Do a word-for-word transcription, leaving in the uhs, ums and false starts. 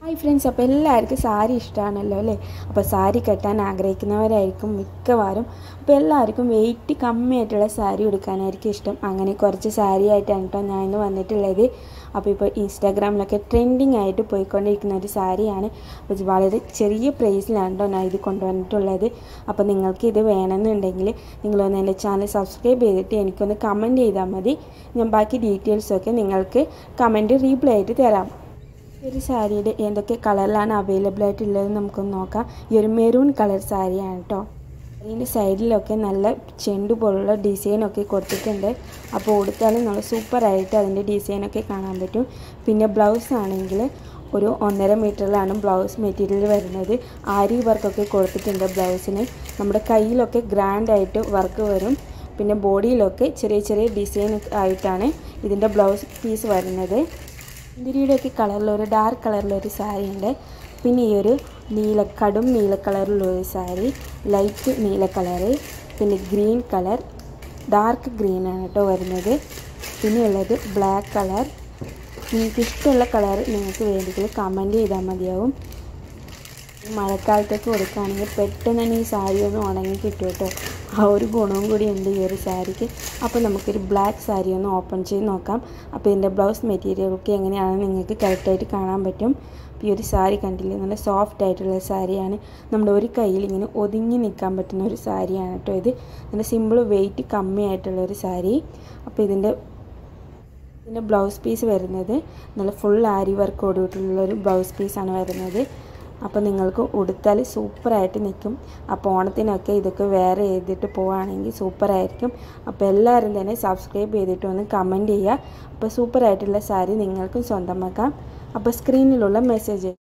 Hi friends, അപ്പോൾ എല്ലാവർക്കും സാരി ഇഷ്ടമാണല്ലോ അല്ലേ. അപ്പോൾ സാരി കെട്ടാൻ ആഗ്രഹിക്കുന്നവരായിരിക്കും മിക്കവാറും. അപ്പോൾ എല്ലാവർക്കും വെയിറ്റ് കമ്മിയായിട്ടുള്ള സാരി എടുക്കാനായിരിക്കും ഇഷ്ടം. അങ്ങനെ കുറച്ച് സാരി ആയിട്ടാണ് കേട്ടോ ഞാൻ ഇന്ന് വന്നിട്ടുള്ളത്. അപ്പോൾ ഇപ്പോൾ ഇൻസ്റ്റാഗ്രാമിലൊക്കെ ട്രെൻഡിങ് ആയിട്ട് പോയിക്കൊണ്ടിരിക്കുന്ന ഒരു സാരിയാണ്. അപ്പോൾ വളരെ ചെറിയ പ്രൈസിലാണ് കേട്ടോ ഞാൻ ഇത് കൊണ്ടുവന്നിട്ടുള്ളത്. അപ്പോൾ നിങ്ങൾക്ക് ഇത് വേണമെന്നുണ്ടെങ്കിൽ നിങ്ങളൊന്ന് എൻ്റെ ചാനൽ സബ്സ്ക്രൈബ് ചെയ്തിട്ട് എനിക്കൊന്ന് കമൻറ്റ് ചെയ്താൽ മതി. ഞാൻ ബാക്കി ഡീറ്റെയിൽസൊക്കെ നിങ്ങൾക്ക് കമൻറ്റ് റീപ്ലൈ ആയിട്ട് തരാം. ഈ ഒരു സാരിയുടെ ഏതൊക്കെ കളറിലാണ് അവൈലബിൾ ആയിട്ടുള്ളത് നമുക്കൊന്ന് നോക്കാം. ഈ ഒരു മെറൂൺ കളർ സാരിയാണ് കേട്ടോ. അതിൻ്റെ സൈഡിലൊക്കെ നല്ല ചെണ്ടു പോലുള്ള ഡിസൈനൊക്കെ കൊടുത്തിട്ടുണ്ട്. അപ്പോൾ കൊടുത്താലും നല്ല സൂപ്പറായിട്ട് അതിൻ്റെ ഡിസൈനൊക്കെ കാണാൻ പറ്റും. പിന്നെ ബ്ലൗസ് ആണെങ്കിൽ ഒരു ഒന്നര മീറ്ററിലാണ് ബ്ലൗസ് മെറ്റീരിയൽ വരുന്നത്. ആരി വർക്കൊക്കെ കൊടുത്തിട്ടുണ്ട് ബ്ലൗസിന്. നമ്മുടെ കയ്യിലൊക്കെ ഗ്രാൻഡായിട്ട് വർക്ക് വരും. പിന്നെ ബോഡിയിലൊക്കെ ചെറിയ ചെറിയ ഡിസൈൻ ആയിട്ടാണ് ഇതിൻ്റെ ബ്ലൗസ് പീസ് വരുന്നത്. ഇന്ത്യയുടെയൊക്കെ കളറിലൊരു ഡാർക്ക് കളറിലൊരു സാരി ഉണ്ട്. പിന്നെ ഈ ഒരു നീല കടും നീല കളറിലൊരു സാരി, ലൈറ്റ് നീല കളറ്, പിന്നെ ഗ്രീൻ കളർ, ഡാർക്ക് ഗ്രീനാണ് കേട്ടോ വരുന്നത്. പിന്നെ ഉള്ളത് ബ്ലാക്ക് കളർ. നിങ്ങൾക്ക് ഇഷ്ടമുള്ള കളർ നിങ്ങൾക്ക് വേണ്ടിയിട്ട് കമൻറ്റ് ചെയ്താൽ മതിയാവും. മഴക്കാലത്തൊക്കെ കൊടുക്കുകയാണെങ്കിൽ പെട്ടെന്ന് തന്നെ ഈ സാരി ഒന്ന് ഉണങ്ങി കിട്ടും കേട്ടോ. ആ ഒരു ഗുണവും കൂടി ഉണ്ട് ഈ ഒരു സാരിക്ക്. അപ്പോൾ നമുക്കൊരു ബ്ലാക്ക് സാരി ഒന്ന് ഓപ്പൺ ചെയ്ത് നോക്കാം. അപ്പോൾ ഇതിൻ്റെ ബ്ലൗസ് മെറ്റീരിയലൊക്കെ എങ്ങനെയാണെന്ന് നിങ്ങൾക്ക് കറക്റ്റായിട്ട് കാണാൻ പറ്റും. അപ്പോൾ ഈ ഒരു സാരി കണ്ടില്ലേ, നല്ല സോഫ്റ്റ് ആയിട്ടുള്ള സാരിയാണ്. നമ്മുടെ ഒരു കയ്യിൽ ഇങ്ങനെ ഒതുങ്ങി നിൽക്കാൻ പറ്റുന്ന ഒരു സാരിയാണ് കേട്ടോ ഇത്. നല്ല സിമ്പിൾ, വെയിറ്റ് കമ്മിയായിട്ടുള്ള ഒരു സാരി. അപ്പോൾ ഇതിൻ്റെ ഇതിൻ്റെ ബ്ലൗസ് പീസ് വരുന്നത് നല്ല ഫുൾ ആരി വർക്കോടുകൂടിയുള്ളൊരു ബ്ലൗസ് പീസാണ് വരുന്നത്. അപ്പോൾ നിങ്ങൾക്ക് ഉടുത്താൽ സൂപ്പറായിട്ട് നിൽക്കും. അപ്പോൾ ഓണത്തിനൊക്കെ ഇതൊക്കെ വെയർ ചെയ്തിട്ട് പോവുകയാണെങ്കിൽ സൂപ്പറായിരിക്കും. അപ്പോൾ എല്ലാവരും തന്നെ സബ്സ്ക്രൈബ് ചെയ്തിട്ട് ഒന്ന് കമൻറ്റ് ചെയ്യുക. അപ്പോൾ സൂപ്പറായിട്ടുള്ള സാരി നിങ്ങൾക്കും സ്വന്തമാക്കാം. അപ്പോൾ സ്ക്രീനിലുള്ള മെസ്സേജ്